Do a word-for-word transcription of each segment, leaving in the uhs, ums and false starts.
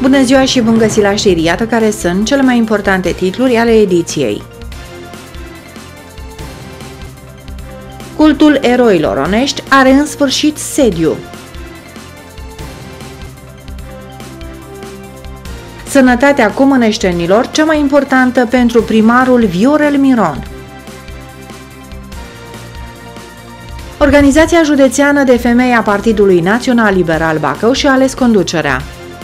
Bună ziua și bun găsit la știri, iată care sunt cele mai importante titluri ale ediției. Cultul eroilor onești are în sfârșit sediu. Sănătatea comăneștenilor cea mai importantă pentru primarul Viorel Miron. Organizația județeană de femei a Partidului Național Liberal Bacău și-a ales conducerea.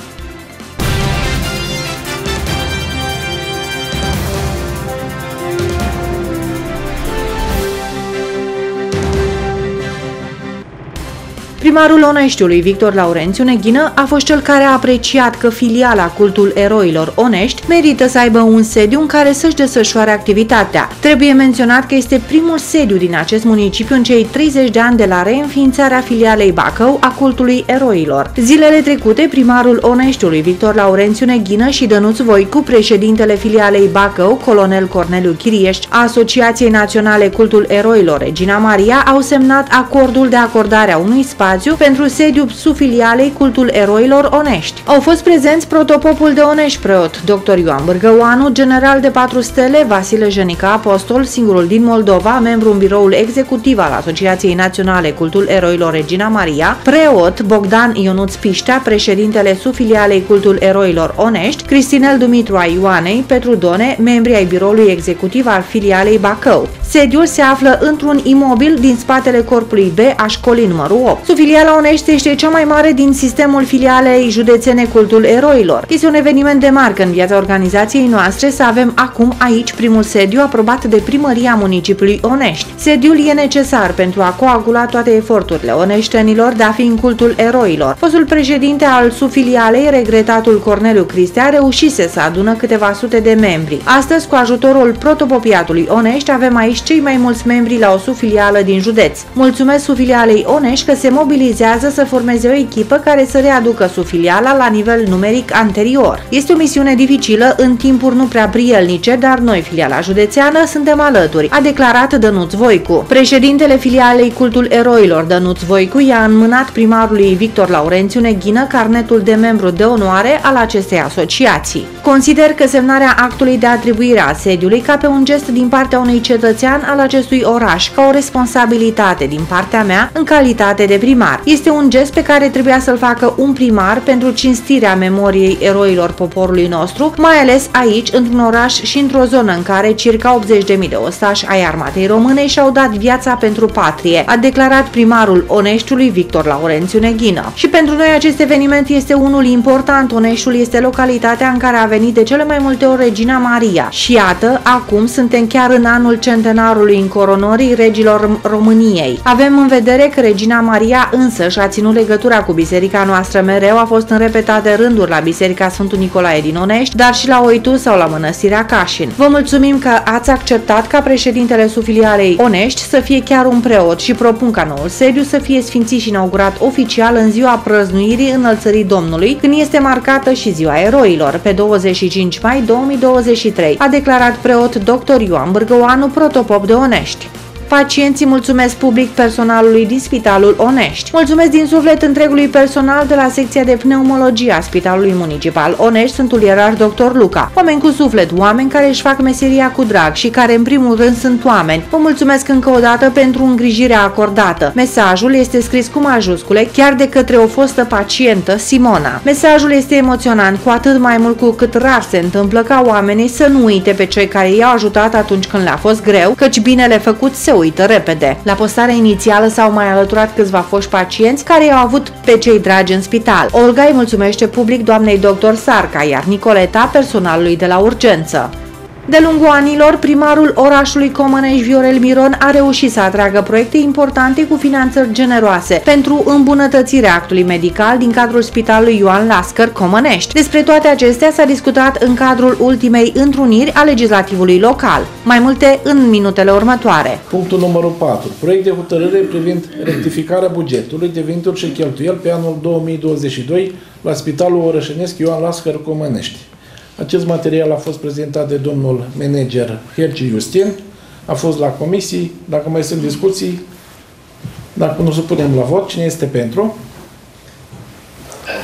Primarul Oneștiului, Victor Laurențiu Neghină, a fost cel care a apreciat că filiala Cultul Eroilor Onești merită să aibă un sediu în care să-și desfășoare activitatea. Trebuie menționat că este primul sediu din acest municipiu în cei treizeci de ani de la reînființarea filialei Bacău a Cultului Eroilor. Zilele trecute, primarul Oneștiului, Victor Laurențiu Neghină, și Dănuț Voicu, președintele filialei Bacău, colonel Corneliu Chiriești, a Asociației Naționale Cultul Eroilor Regina Maria, au semnat acordul de acordare a unui spațiu pentru sediul subfilialei Cultul Eroilor Onești. Au fost prezenți protopopul de Onești preot, doctor Ioan Bârgăoanu, general de patru stele, Vasile Jenica Apostol, singurul din Moldova, membru în biroul executiv al Asociației Naționale Cultul Eroilor Regina Maria, preot Bogdan Ionuț Piștea, președintele subfilialei Cultul Eroilor Onești, Cristinel Dumitru a Ioanei, Petru Done, membri ai biroului executiv al filialei Bacău. Sediul se află într-un imobil din spatele corpului B a școlii numărul opt. Subfiliala Onești este cea mai mare din sistemul filialei județene Cultul Eroilor. Este un eveniment de marcă în viața organizației noastre să avem acum aici primul sediu aprobat de primăria municipiului Onești. Sediul e necesar pentru a coagula toate eforturile oneștenilor de a fi în Cultul Eroilor. Fostul președinte al subfilialei, regretatul Corneliu Cristea, reușise să adună câteva sute de membri. Astăzi, cu ajutorul protopopiatului Onești, avem aici cei mai mulți membri la o subfilială din județ. Mulțumesc subfilialei Onești că se mobilizează să formeze o echipă care să readucă subfiliala la nivel numeric anterior. Este o misiune dificilă în timpuri nu prea prielnice, dar noi, filiala județeană, suntem alături, a declarat Dănuț Voicu. Președintele filialei Cultul Eroilor, Dănuț Voicu, i-a înmânat primarului Victor Laurențiu Neghină carnetul de membru de onoare al acestei asociații. Consider că semnarea actului de atribuire a sediului ca pe un gest din partea unui cetățean al acestui oraș, ca o responsabilitate din partea mea în calitate de primar. Este un gest pe care trebuia să-l facă un primar pentru cinstirea memoriei eroilor poporului nostru, mai ales aici, într-un oraș și într-o zonă în care circa optzeci de mii de ostași ai armatei române și-au dat viața pentru patrie, a declarat primarul Oneștiului, Victor Laurențiu Neghină. Și pentru noi acest eveniment este unul important. Oneștiul este localitatea în care a venit de cele mai multe ori Regina Maria. Și iată, acum suntem chiar în anul centenarului încoronării regilor României. Avem în vedere că Regina Maria însă și-a ținut legătura cu biserica noastră mereu, a fost în repetate rânduri la Biserica Sfântul Nicolae din Onești, dar și la Oitu sau la Mănăstirea Cașin. Vă mulțumim că ați acceptat ca președintele subfilialei Onești să fie chiar un preot și propun ca noul sediu să fie sfințit și inaugurat oficial în ziua prăznuirii Înălțării Domnului, când este marcată și ziua eroilor, pe douăzeci și cinci mai două mii douăzeci și trei, a declarat preot doctor Ioan Bârgăoanu, protopop de Onești. Pacienții mulțumesc public personalului din Spitalul Onești. Mulțumesc din suflet întregului personal de la secția de pneumologie a Spitalului Municipal Onești, Sfântul Ierarh doctor Luca. Oameni cu suflet, oameni care își fac meseria cu drag și care în primul rând sunt oameni. Vă mulțumesc încă o dată pentru îngrijirea acordată. Mesajul este scris cu majuscule, chiar de către o fostă pacientă, Simona. Mesajul este emoționant, cu atât mai mult cu cât rar se întâmplă ca oamenii să nu uite pe cei care i-au ajutat atunci când le-a fost greu, căci binele făcut se uită repede. La postarea inițială s-au mai alăturat câțiva foști pacienți care i-au avut pe cei dragi în spital. Olga îi mulțumește public doamnei doctor Sarca, iar Nicoleta personalului de la urgență. De lungul anilor, primarul orașului Comănești, Viorel Miron, a reușit să atragă proiecte importante cu finanțări generoase pentru îmbunătățirea actului medical din cadrul Spitalului Ioan Lascăr, Comănești. Despre toate acestea s-a discutat în cadrul ultimei întruniri a legislativului local. Mai multe în minutele următoare. Punctul numărul patru. Proiect de hotărâre privind rectificarea bugetului de venituri și cheltuieli pe anul două mii douăzeci și doi la Spitalul Orășenesc Ioan Lascăr, Comănești. Acest material a fost prezentat de domnul manager Herci Justin, a fost la comisii. Dacă mai sunt discuții, dacă nu, să punem la vot. Cine este pentru?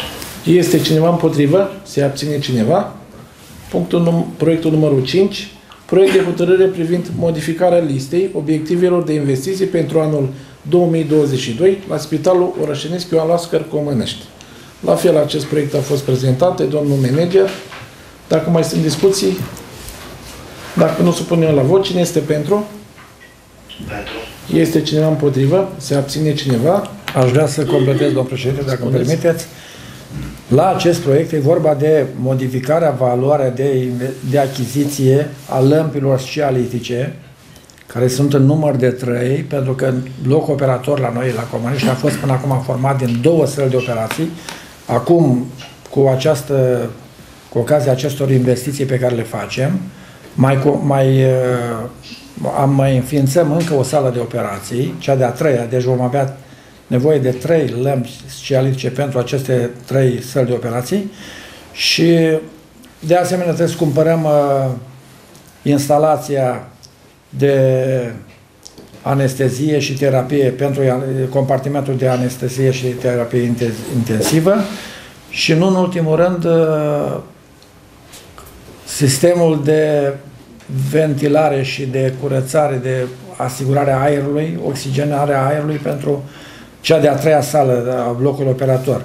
Este cineva împotrivă? Se abține cineva? Punctul num proiectul numărul cinci. Proiect de hotărâre privind modificarea listei obiectivelor de investiții pentru anul două mii douăzeci și doi la Spitalul Orășenesc Ioan Lascăr Comănești. La fel, acest proiect a fost prezentat de domnul manager. Dacă mai sunt discuții, dacă nu supunem la vot, cine este pentru? Pentru. Este cineva împotrivă? Se abține cineva? Aș vrea să completez, domnul președinte, dacă îmi permiteți. La acest proiect e vorba de modificarea valoarea de, de achiziție a lămpilor scialitice, care sunt în număr de trei, pentru că blocul operator la noi, la Comănești, a fost până acum format din două săli de operații. Acum, cu această, cu ocazia acestor investiții pe care le facem, mai, mai, am mai înființăm încă o sală de operații, cea de-a treia, deci vom avea nevoie de trei lămpi scialitice pentru aceste trei săli de operații și de asemenea trebuie să cumpărăm uh, instalația de anestezie și terapie pentru compartimentul de anestezie și terapie intensivă și nu în ultimul rând uh, sistemul de ventilare și de curățare, de asigurare a aerului, oxigenarea aerului pentru cea de-a treia sală a blocului operator.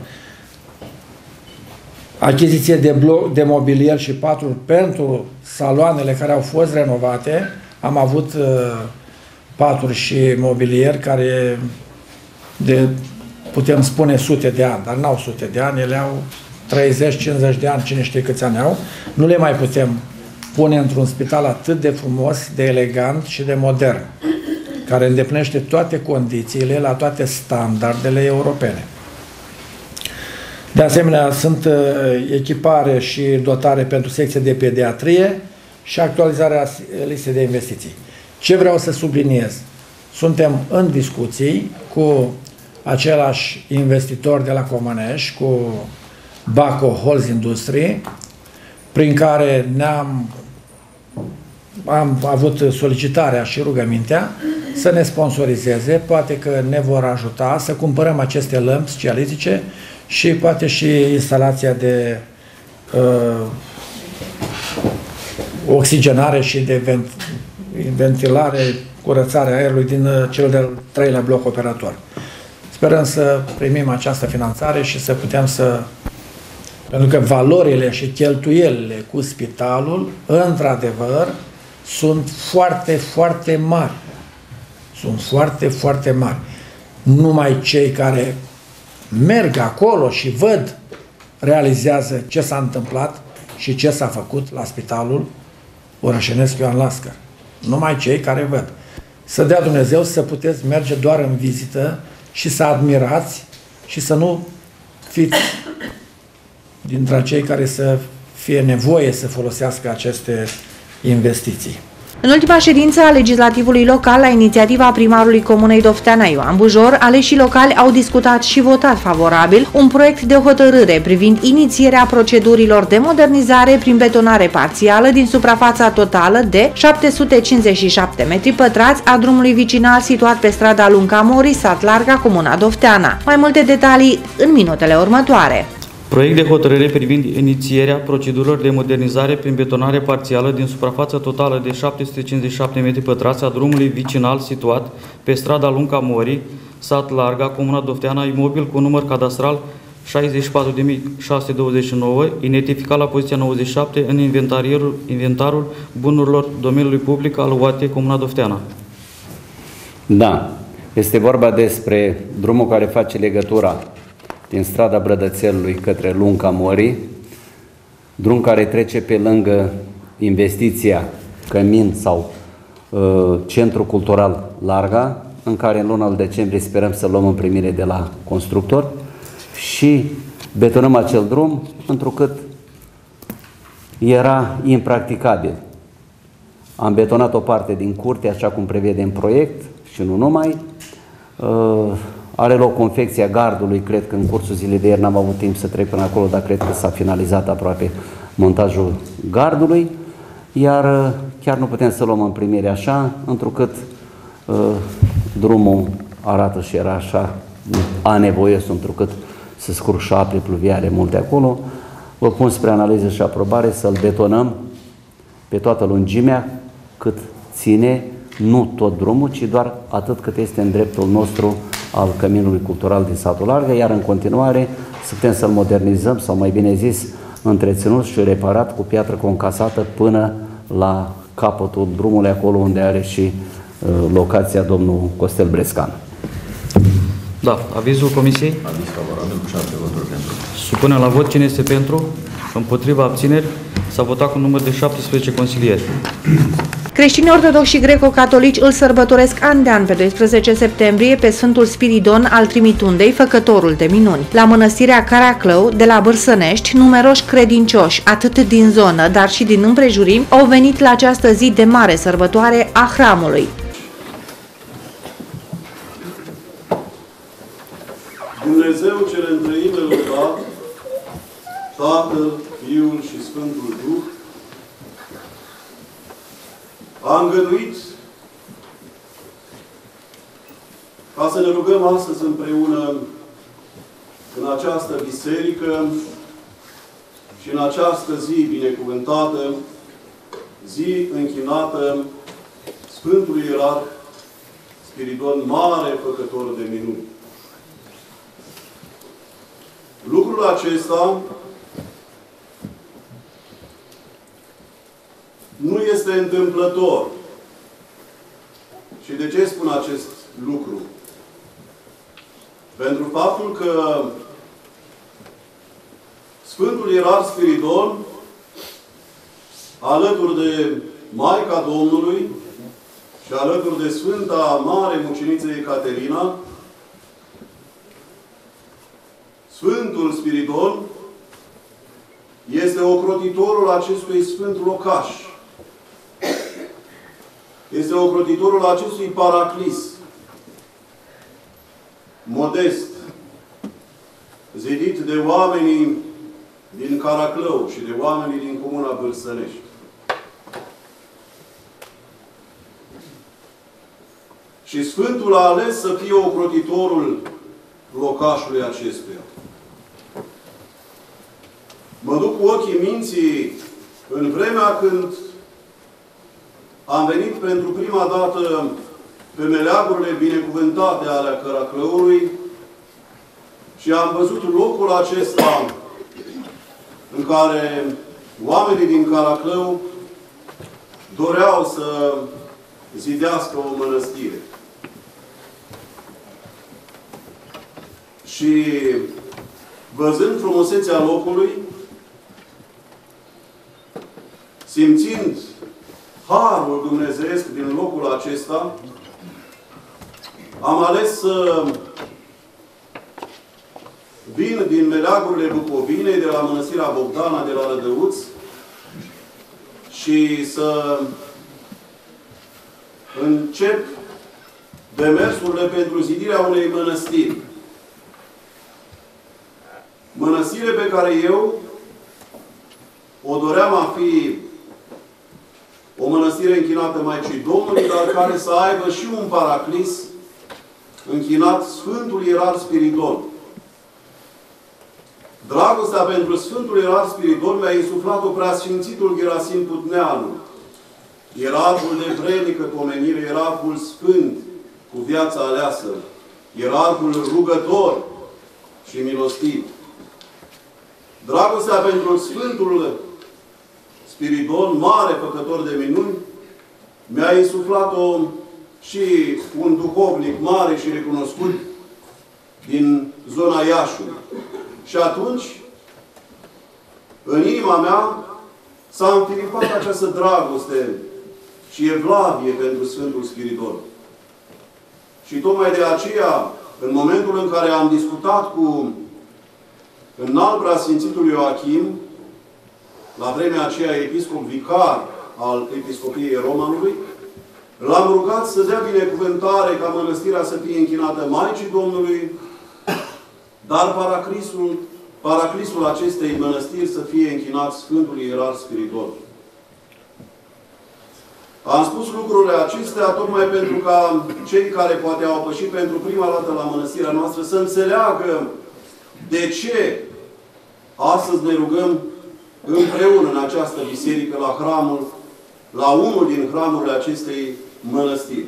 Achiziție de, bloc, de mobilier și patruri pentru saloanele care au fost renovate. Am avut uh, paturi și mobilier care de, putem spune, sute de ani, dar n-au sute de ani, ele au treizeci cincizeci de ani, cine știe câți ani au. Nu le mai putem pune într-un spital atât de frumos, de elegant și de modern, care îndeplinește toate condițiile la toate standardele europene. De asemenea, sunt uh, echipare și dotare pentru secție de pediatrie și actualizarea listei de investiții. Ce vreau să subliniez? Suntem în discuții cu același investitor de la Comănești, cu Baco Holz Industrie, prin care ne-am am avut solicitarea și rugămintea să ne sponsorizeze, poate că ne vor ajuta să cumpărăm aceste lămpi scialitice și poate și instalația de uh, oxigenare și de vent ventilare, curățare aerului din cel de-al treilea bloc operator. Sperăm să primim această finanțare și să putem să... Pentru că valorile și cheltuielile cu spitalul, într-adevăr, sunt foarte, foarte mari. Sunt foarte, foarte mari. Numai cei care merg acolo și văd, realizează ce s-a întâmplat și ce s-a făcut la Spitalul Orășenesc Ioan Lascăr. Numai cei care văd. Să dea Dumnezeu să puteți merge doar în vizită și să admirați și să nu fiți dintre cei care să fie nevoie să folosească aceste investiții. În ultima ședință a legislativului local, la inițiativa primarului Comunei Dofteana Ioan Bujor, aleșii locali au discutat și votat favorabil un proiect de hotărâre privind inițierea procedurilor de modernizare prin betonare parțială din suprafața totală de șapte sute cincizeci și șapte metri pătrați a drumului vicinal situat pe strada Lunca Mori, sat Larga, Comuna Dofteana. Mai multe detalii în minutele următoare. Proiect de hotărâre privind inițierea procedurilor de modernizare prin betonare parțială din suprafața totală de șapte sute cincizeci și șapte metri pătrați a drumului vicinal situat pe strada Lunca Mori, sat Larga, Comuna Dofteana, imobil cu număr cadastral șaizeci și patru de mii șase sute douăzeci și nouă, identificat la poziția nouăzeci și șapte în inventarul, inventarul bunurilor domeniului public al U A T Comuna Dofteana. Da, este vorba despre drumul care face legătura din strada Brădățelului către Lunca Mori, drum care trece pe lângă investiția Cămin sau uh, Centru Cultural Larga, în care în luna decembrie sperăm să luăm în primire de la constructor și betonăm acel drum, întrucât era impracticabil. Am betonat o parte din curte, așa cum prevede în proiect și nu numai. Uh, Are loc confecția gardului, cred că în cursul zilei de ieri n-am avut timp să trec până acolo, dar cred că s-a finalizat aproape montajul gardului, iar chiar nu putem să luăm în primire așa, întrucât uh, drumul arată și era așa anevoios, întrucât să scurg șapte pluviale multe acolo. Vă pun spre analiză și aprobare să-l betonăm pe toată lungimea cât ține, nu tot drumul, ci doar atât cât este în dreptul nostru al Căminului Cultural din Satul Largă, iar în continuare să putem să-l modernizăm, sau mai bine zis, întreținut și reparat cu piatră concasată până la capătul drumului, acolo unde are și uh, locația domnul Costel Brescan. Da. Avizul Comisiei? Aviz favorabil cu șapte voturi pentru. Supunem la vot cine este pentru, împotriva, abțineri. S-a votat cu număr de șaptesprezece consilieri. Creștinii ortodoxi și greco-catolici îl sărbătoresc an de an pe doisprezece septembrie pe Sfântul Spiridon al Trimitundei, făcătorul de minuni. La mănăstirea Caraclău, de la Bârsănești, numeroși credincioși, atât din zonă, dar și din împrejurimi, au venit la această zi de mare sărbătoare a hramului. Dumnezeu cel întreime lăudat, Tatăl, Fiul și Sfântul Duh, a îngăduit ca să ne rugăm astăzi împreună în această biserică și în această zi binecuvântată, zi închinată Sfântului Ierarh Spiridon, mare făcător de minuni. Lucrul acesta nu este întâmplător. Și de ce spun acest lucru? Pentru faptul că Sfântul Ierarh Spiridon, alături de Maica Domnului și alături de Sfânta Mare Muceniță Ecaterina, Sfântul Spiridon este ocrotitorul acestui sfânt locaș. Este ocrotitorul acestui paraclis modest, zidit de oamenii din Caraclău și de oamenii din Comuna Bârsănești. Și Sfântul a ales să fie ocrotitorul locașului acestuia. Mă duc cu ochii minții în vremea când am venit pentru prima dată pe meleagurile binecuvântate ale Caraclăului și am văzut locul acesta în care oamenii din Caraclău doreau să zidească o mănăstire. Și văzând frumusețea locului, simțind harul dumnezeiesc din locul acesta, am ales să vin din meleagurile Bucovinei, de la Mănăstirea Bogdana, de la Rădăuț, și să încep demersurile pentru zidirea unei mănăstiri. Mănăstire pe care eu o doream a fi o mănăstire închinată Maicii Domnului, dar care să aibă și un paraclis închinat Sfântul Ierarh Spiridon. Dragostea pentru Sfântul Ierarh Spiridon mi-a insuflat-o preasfințitul Gherasim Putneanu, ierarhul de vrednică pomenire, ierarhul sfânt cu viața aleasă, ierarhul rugător și milostiv. Dragostea pentru Sfântul Spiridon, mare făcător de minuni, mi-a insuflat-o și un duhovnic mare și recunoscut din zona Iașului. Și atunci, în inima mea, s-a înfiripat această dragoste și evlavie pentru Sfântul Spiridon. Și tocmai de aceea, în momentul în care am discutat cu înalt preasfințitul Ioachim, la vremea aceea episcop vicar al Episcopiei Romanului, l-am rugat să dea binecuvântare ca mănăstirea să fie închinată Maicii Domnului, dar paraclisul, paraclisul acestei mănăstiri să fie închinat Sfântului Ierarh Spiridon. Am spus lucrurile acestea tocmai pentru ca cei care poate au pășit pentru prima dată la mănăstirea noastră să înțeleagă de ce astăzi ne rugăm împreună în această biserică la hramul, la unul din hramurile acestei mănăstiri.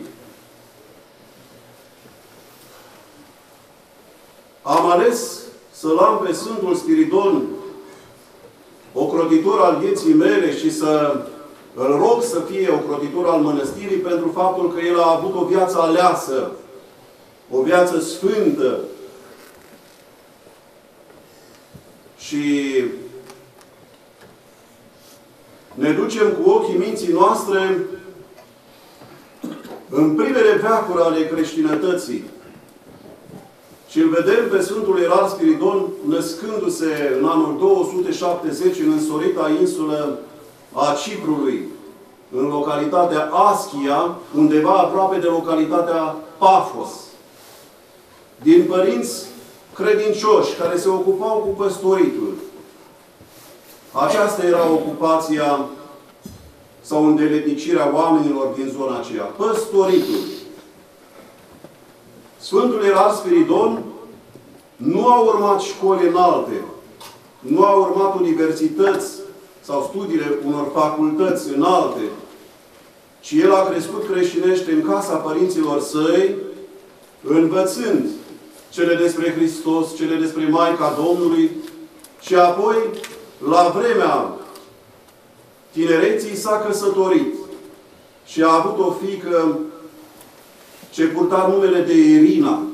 Am ales să-l am pe Sfântul Spiridon, ocrotitor al vieții mele, și să îl rog să fie ocrotitor al mănăstirii pentru faptul că el a avut o viață aleasă, o viață sfântă. Și ne ducem cu ochii minții noastre în primele veacuri ale creștinătății. Și îl vedem pe Sfântul Ierarh Spiridon născându-se în anul două sute șaptezeci în însorita insulă a Ciprului, în localitatea Aschia, undeva aproape de localitatea Pafos, din părinți credincioși care se ocupau cu păstoritul. Aceasta era ocupația sau îndeletnicirea oamenilor din zona aceea. Păstoritul. Sfântul Ierarh Spiridon nu a urmat școli înalte, nu a urmat universități sau studiile unor facultăți înalte, ci el a crescut creștinește în casa părinților săi, învățând cele despre Hristos, cele despre Maica Domnului, și apoi, la vremea tinereții, s-a căsătorit și a avut o fiică ce purta numele de Irina.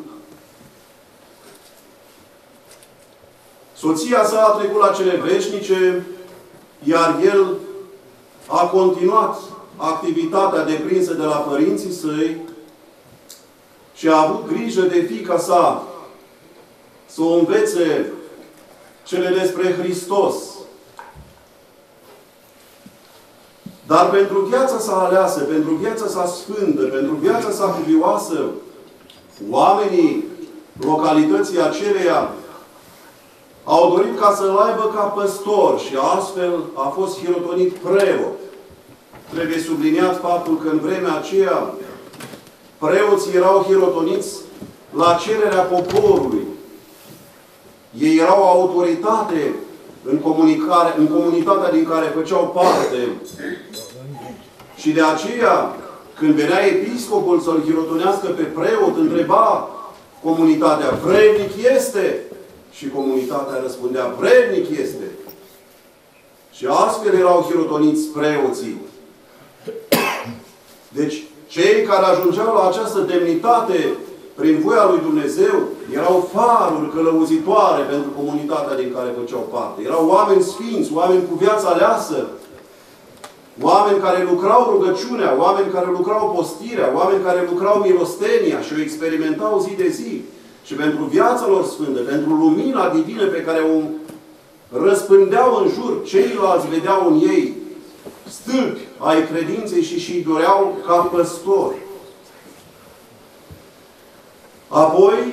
Soția sa a trecut la cele veșnice, iar el a continuat activitatea deprinsă de la părinții săi și a avut grijă de fiica sa să o învețe cele despre Hristos. Dar pentru viața sa aleasă, pentru viața sa sfântă, pentru viața sa cuvioasă, oamenii localității aceleia au dorit ca să-l aibă ca păstor și astfel a fost hirotonit preot. Trebuie subliniat faptul că în vremea aceea preoții erau hirotoniți la cererea poporului. Ei erau autoritate în, comunicare, în comunitatea din care făceau parte. Și de aceea, când venea episcopul să-l hirotonească pe preot, întreba comunitatea: vrednic este? Și comunitatea răspundea: vrednic este. Și astfel erau hirotoniți preoții. Deci, cei care ajungeau la această demnitate prin voia lui Dumnezeu erau faruri călăuzitoare pentru comunitatea din care făceau parte. Erau oameni sfinți, oameni cu viața aleasă, oameni care lucrau rugăciunea, oameni care lucrau postirea, oameni care lucrau milostenia și o experimentau zi de zi. Și pentru viața lor sfântă, pentru lumina divină pe care o răspândeau în jur, ceilalți vedeau în ei stâlpi ai credinței și și-i doreau ca păstori. Apoi,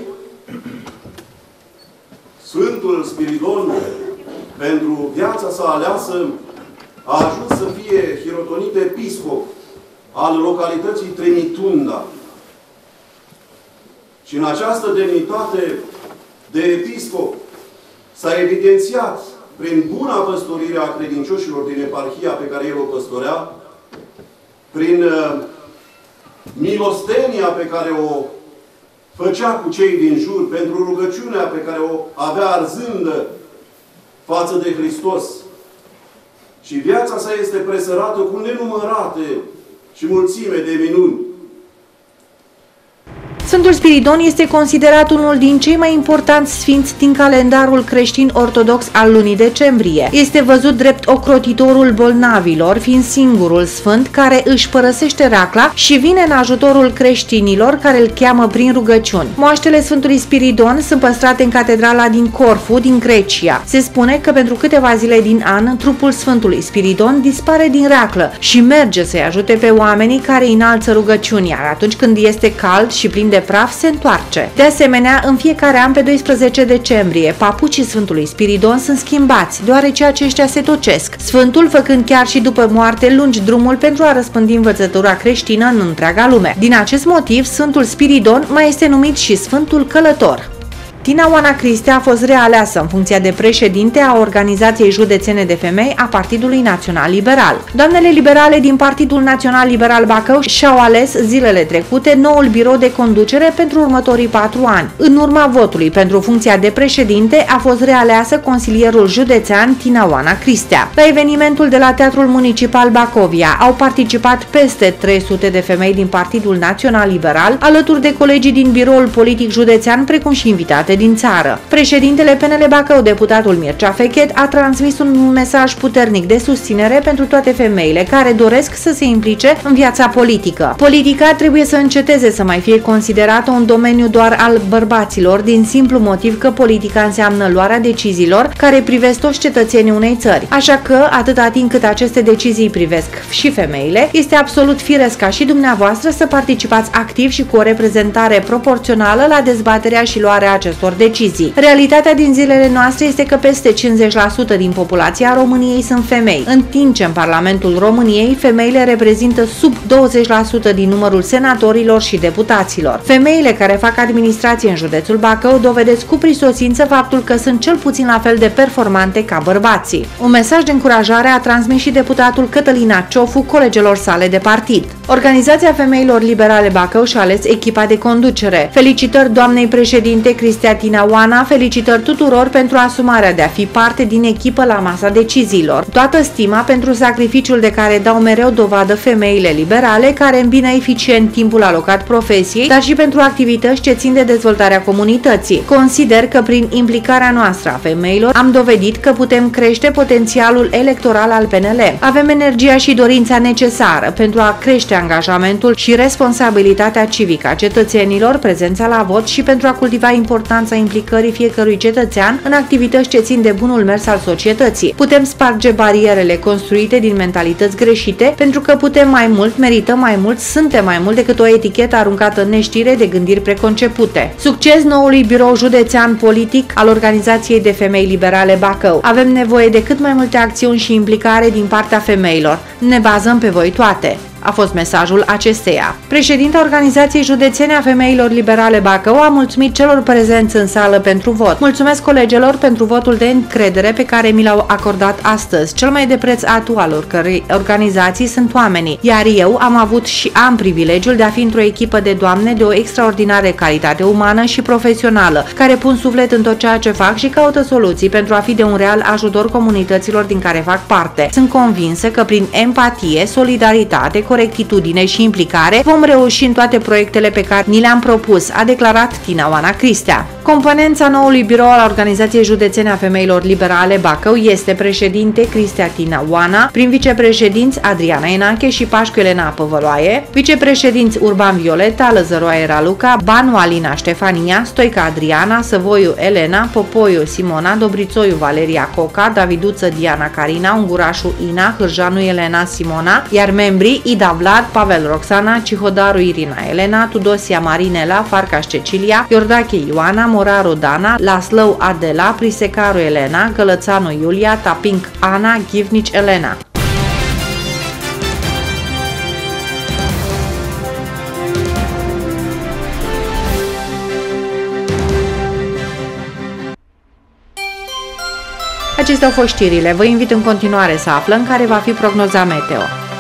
Sfântul Spiridon, pentru viața sa aleasă, a ajuns să fie hirotonit episcop al localității Trinitunda. Și în această demnitate de episcop s-a evidențiat prin buna păstorire a credincioșilor din eparhia pe care el o păstorea, prin uh, milostenia pe care o făcea cu cei din jur, pentru rugăciunea pe care o avea arzândă față de Hristos. Și viața sa este presărată cu nenumărate și mulțime de minuni. Sfântul Spiridon este considerat unul din cei mai importanți sfinți din calendarul creștin ortodox al lunii decembrie. Este văzut drept ocrotitorul bolnavilor, fiind singurul sfânt care își părăsește racla și vine în ajutorul creștinilor care îl cheamă prin rugăciuni. Moaștele Sfântului Spiridon sunt păstrate în catedrala din Corfu, din Grecia. Se spune că pentru câteva zile din an, trupul Sfântului Spiridon dispare din raclă și merge să-i ajute pe oamenii care înalță rugăciuni, iar atunci când este cald și plin de de praf se întoarce. De asemenea, în fiecare an pe doisprezece decembrie, papucii Sfântului Spiridon sunt schimbați, deoarece aceștia se tocesc, Sfântul făcând chiar și după moarte lungi drumul pentru a răspândi învățătura creștină în întreaga lume. Din acest motiv, Sfântul Spiridon mai este numit și Sfântul Călător. Tina Oana Cristea a fost realeasă în funcția de președinte a Organizației Județene de Femei a Partidului Național Liberal. Doamnele liberale din Partidul Național Liberal Bacău și-au ales zilele trecute noul birou de conducere pentru următorii patru ani. În urma votului pentru funcția de președinte a fost realeasă consilierul județean Tina Oana Cristea. La evenimentul de la Teatrul Municipal Bacovia au participat peste trei sute de femei din Partidul Național Liberal, alături de colegii din biroul politic județean, precum și invitate din țară. Președintele P N L Bacău, deputatul Mircea Fechet, a transmis un mesaj puternic de susținere pentru toate femeile care doresc să se implice în viața politică. Politica trebuie să înceteze să mai fie considerată un domeniu doar al bărbaților, din simplu motiv că politica înseamnă luarea deciziilor care privesc toți cetățenii unei țări. Așa că, atâta timp cât aceste decizii privesc și femeile, este absolut firesc ca și dumneavoastră să participați activ și cu o reprezentare proporțională la dezbaterea și luarea acestor decizii. Realitatea din zilele noastre este că peste cincizeci la sută din populația României sunt femei, în timp ce în Parlamentul României femeile reprezintă sub douăzeci la sută din numărul senatorilor și deputaților. Femeile care fac administrație în județul Bacău dovedesc cu prisosință faptul că sunt cel puțin la fel de performante ca bărbații. Un mesaj de încurajare a transmis și deputatul Cătălina Ciofu colegelor sale de partid. Organizația Femeilor Liberale Bacău și-a ales echipa de conducere. Felicitări doamnei președinte Cristea Tina Oana, felicitări tuturor pentru asumarea de a fi parte din echipă la masa deciziilor. Toată stima pentru sacrificiul de care dau mereu dovadă femeile liberale, care îmbină eficient timpul alocat profesiei, dar și pentru activități ce țin de dezvoltarea comunității. Consider că prin implicarea noastră a femeilor am dovedit că putem crește potențialul electoral al P N L. Avem energia și dorința necesară pentru a crește angajamentul și responsabilitatea civică a cetățenilor, prezența la vot și pentru a cultiva importanța implicării fiecărui cetățean în activități ce țin de bunul mers al societății. Putem sparge barierele construite din mentalități greșite, pentru că putem mai mult, merităm mai mult, suntem mai mult decât o etichetă aruncată în neștire de gândiri preconcepute. Succes noului birou județean politic al Organizației de Femei Liberale Bacău. Avem nevoie de cât mai multe acțiuni și implicare din partea femeilor. Ne bazăm pe voi toate. A fost mesajul acesteia. Președinta Organizației Județene a Femeilor Liberale Bacău a mulțumit celor prezenți în sală pentru vot. Mulțumesc colegelor pentru votul de încredere pe care mi l-au acordat astăzi. Cel mai de preț atu al oricărei organizații sunt oamenii, iar eu am avut și am privilegiul de a fi într-o echipă de doamne de o extraordinară calitate umană și profesională, care pun suflet în tot ceea ce fac și caută soluții pentru a fi de un real ajutor comunităților din care fac parte. Sunt convinsă că prin empatie, solidaritate, corectitudine și implicare vom reuși în toate proiectele pe care ni le-am propus, a declarat Tina Oana Cristea. Componența noului birou al Organizației Județene a Femeilor Liberale Bacău este președinte Cristea Tina Oana, prim vicepreședinți Adriana Enache și Pașcu Elena Păvăloaie, vicepreședinți Urban Violeta, Lăzăroaie Raluca, Banu Alina Ștefania, Stoica Adriana, Săvoiu Elena, Popoiu Simona, Dobrițoiu Valeria Coca, Daviduță Diana Carina, Ungurașu Ina, Hârjanu Elena Simona, iar membrii Ida Vlad, Pavel Roxana, Cihodaru Irina Elena, Tudosia Marinela, Farcaș Cecilia, Iordache Ioana, Moraru Dana, Laslău Adela, Prisecaru Elena, Gălățanu Iulia, Tapinc Ana, Ghivnici Elena. Acestea au fost știrile. Vă invit în continuare să aflăm care va fi prognoza meteo.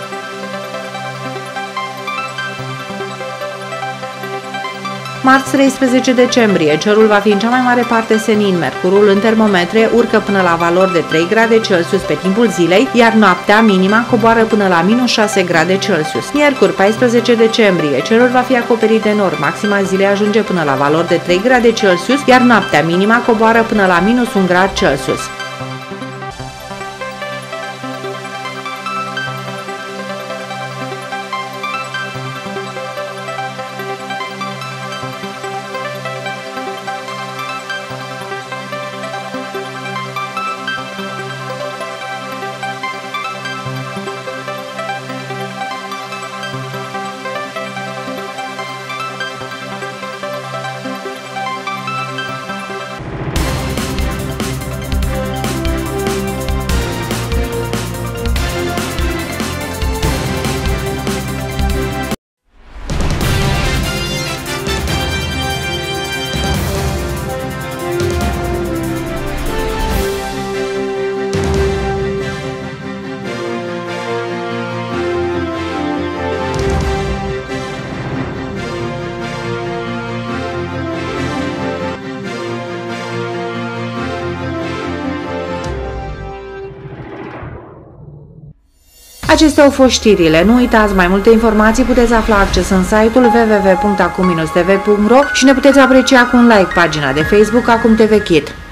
Marți treisprezece decembrie, cerul va fi în cea mai mare parte senin, mercurul în termometre urcă până la valori de trei grade Celsius pe timpul zilei, iar noaptea minima coboară până la minus șase grade Celsius. Miercuri paisprezece decembrie, cerul va fi acoperit de nor, maxima zilei ajunge până la valori de trei grade Celsius, iar noaptea minima coboară până la minus un grad Celsius. Acestea au fost știrile. Nu uitați, mai multe informații puteți afla accesând site-ul w w w punct acum t v punct r o și ne puteți aprecia cu un like pagina de Facebook Acum T V Kid.